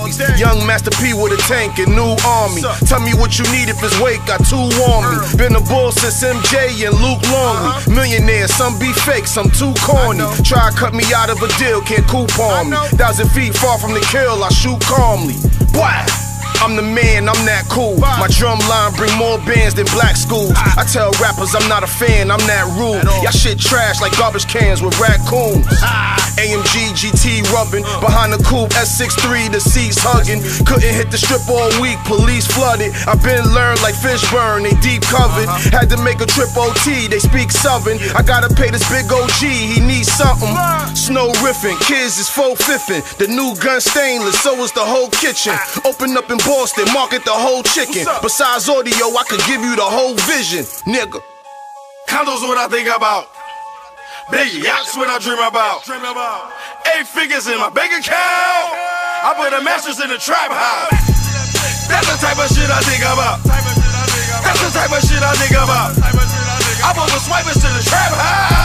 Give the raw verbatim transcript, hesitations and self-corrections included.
Harleys. Young Master P with a tank and new army. Tell me what you need if it's wake, got two on me. Been a bull since M J and Luke Longley. Millionaire, some be fake, some too corny. Try to cut me out of a deal, can't coupon me. Thousand feet far from the kill, I shoot calmly. Wow. I'm the man, I'm that cool. My drum line bring more bands than black schools. I tell rappers I'm not a fan, I'm that rude. Y'all shit trash like garbage cans with raccoons. A M G, G T rubbing, behind the coupe, S sixty-three, the seats hugging. Couldn't hit the strip all week, police flooded. I been learned like Fishburne, they deep covered. Had to make a trip O T, they speak Southern. I gotta pay this big O G, he needs something. Snow riffing, kids is faux fiffing. The new gun stainless, so is the whole kitchen. Open up in Boston, market the whole chicken. Besides audio, I could give you the whole vision, nigga. Condos what I think about. Big yachts what I dream about. Eight figures in my bank account. I put a mattress in the trap house. That's the type of shit I think about. That's the type of shit I think about. I put the swipers to the trap house.